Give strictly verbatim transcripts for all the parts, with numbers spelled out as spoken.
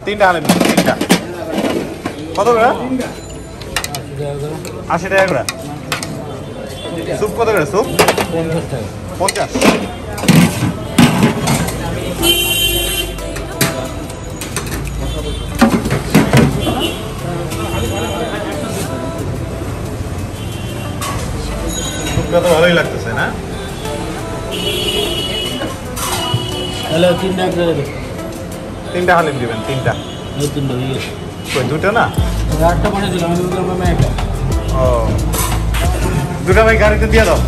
তিনটা হালিম তিনটা কত করে? আশি টাকা করে। স্যুপ কত করে? স্যুপ পঞ্চাশ। স্যুপটা তো ভালোই লাগতেছে না? তিনটা হালিম দিবেন। তিনটা দুটো না? ও দুটা ভাই গাড়িতে দিয়ে দাও,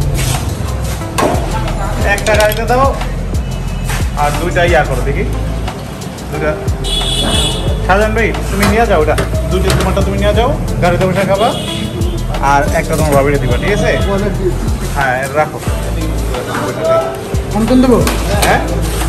একটা গাড়িতে দাও আর দুইটা ইয়া করো দেখি। দুটা শাহজাহান ভাই তুমি নিয়ে যাও, ওটা দুটো তোমারটা তুমি নিয়ে যাও, গাড়িতে বসে খাবা, আর একটা তোমার বাবিটা দিবা, ঠিক আছে? হ্যাঁ রাখো। কোন দেবো? হ্যাঁ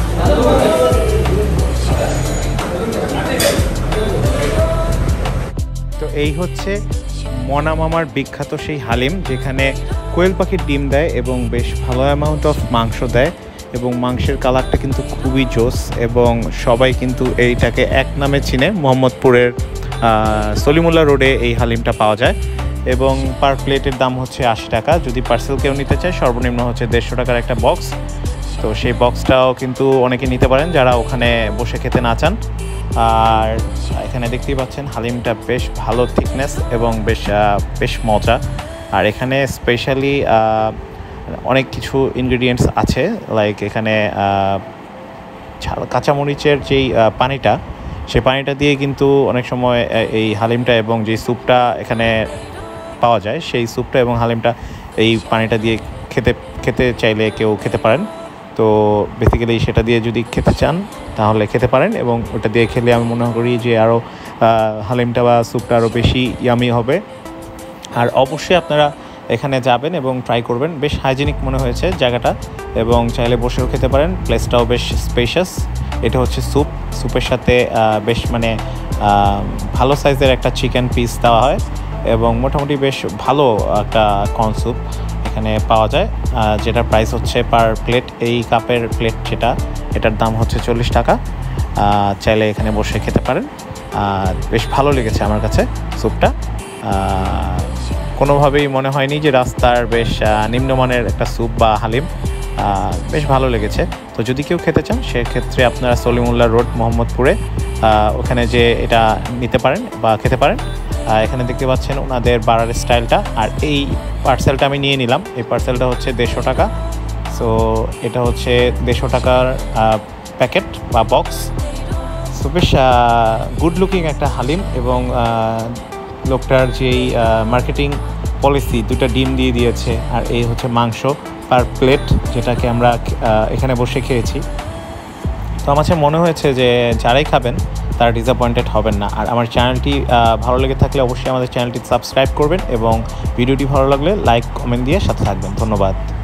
তো এই হচ্ছে মনা মামার বিখ্যাত সেই হালিম, যেখানে কোয়েল পাখির ডিম দেয় এবং বেশ ভালো অ্যামাউন্ট অফ মাংস দেয় এবং মাংসের কালারটা কিন্তু খুবই জোস এবং সবাই কিন্তু এইটাকে এক নামে চিনে। মোহাম্মদপুরের সলিমুল্লাহ রোডে এই হালিমটা পাওয়া যায় এবং পার প্লেটের দাম হচ্ছে আশি টাকা। যদি পার্সেল কেউ নিতে চায় সর্বনিম্ন হচ্ছে দেড়শো টাকার একটা বক্স। তো সেই বক্সটাও কিন্তু অনেকে নিতে পারেন যারা ওখানে বসে খেতে না চান। আর এখানে দেখতেই পাচ্ছেন হালিমটা বেশ ভালো থিকনেস এবং বেশ বেশ মজা। আর এখানে স্পেশালি অনেক কিছু ইনগ্রিডিয়েন্টস আছে, লাইক এখানে কাঁচামরিচের যেই পানিটা, সেই পানিটা দিয়ে কিন্তু অনেক সময় এই হালিমটা এবং যে স্যুপটা এখানে পাওয়া যায়, সেই স্যুপটা এবং হালিমটা এই পানিটা দিয়ে খেতে খেতে চাইলে কেউ খেতে পারেন। তো বেসিক্যালি সেটা দিয়ে যদি খেতে চান তাহলে খেতে পারেন এবং ওটা দিয়ে খেলে আমি মনে করি যে আরও হালিমটা বা স্যুপটা আরও বেশি ইয়ামি হবে। আর অবশ্যই আপনারা এখানে যাবেন এবং ট্রাই করবেন। বেশ হাইজেনিক মনে হয়েছে জায়গাটা এবং চাইলে বসেও খেতে পারেন। প্লেসটাও বেশ স্পেশাস। এটা হচ্ছে স্যুপ, স্যুপের সাথে বেশ মানে ভালো সাইজের একটা চিকেন পিস দেওয়া হয় এবং মোটামুটি বেশ ভালো একটা কর্ন স্যুপ এখানে পাওয়া যায়, যেটার প্রাইস হচ্ছে পার প্লেট, এই কাপের প্লেট যেটা, এটার দাম হচ্ছে চল্লিশ টাকা। চাইলে এখানে বসে খেতে পারেন। বেশ ভালো লেগেছে আমার কাছে স্যুপটা, কোনোভাবেই মনে হয়নি যে রাস্তার বেশ নিম্নমানের একটা স্যুপ বা হালিম, বেশ ভালো লেগেছে। তো যদি কেউ খেতে চান সেক্ষেত্রে আপনারা সলিমুল্লাহ রোড মোহাম্মদপুরে ওখানে যে এটা নিতে পারেন বা খেতে পারেন। এখানে দেখতে পাচ্ছেন ওনাদের বাড়ার স্টাইলটা। আর এই পার্সেলটা আমি নিয়ে নিলাম, এই পার্সেলটা হচ্ছে দেড়শো টাকা। সো এটা হচ্ছে দেড়শো টাকার প্যাকেট বা বক্স। সো বেশ গুড লুকিং একটা হালিম এবং লোকটার যেই মার্কেটিং পলিসি, দুটা ডিম দিয়ে দিয়েছে আর এই হচ্ছে মাংস পার প্লেট, যেটাকে আমরা এখানে বসে খেয়েছি। তো আমার কাছে মনে হয়েছে যে যারাই খাবেন তারা ডিসঅ্যাপয়েন্টেড হবেন না। আর আমার চ্যানেলটি ভালো লেগে থাকলে অবশ্যই আমাদের চ্যানেলটি সাবস্ক্রাইব করবেন এবং ভিডিওটি ভালো লাগলে লাইক কমেন্ট দিয়ে সাথে থাকবেন। ধন্যবাদ।